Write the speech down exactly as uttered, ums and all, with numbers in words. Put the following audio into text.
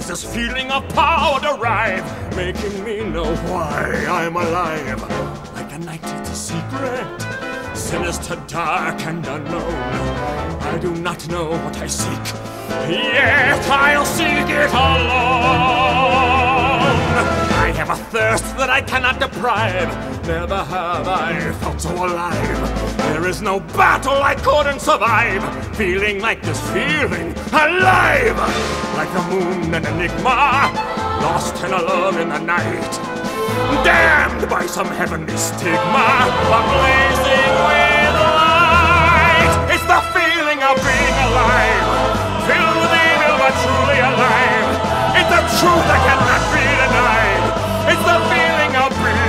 does this feeling of power derive, making me know why I'm alive. Like a night, it's a secret, sinister, dark, and unknown. I do not know what I seek, yet I'll seek it alone. I have a thirst that I cannot deprive. Never have I felt so alive. There is no battle I couldn't survive. Feeling like this feeling, alive. Like the moon an enigma, lost and alone in the night. Damned by some heavenly stigma, but blazing with light. It's the feeling of being alive. Filled with evil but truly alive. It's the truth that cannot be denied. It's the feeling of being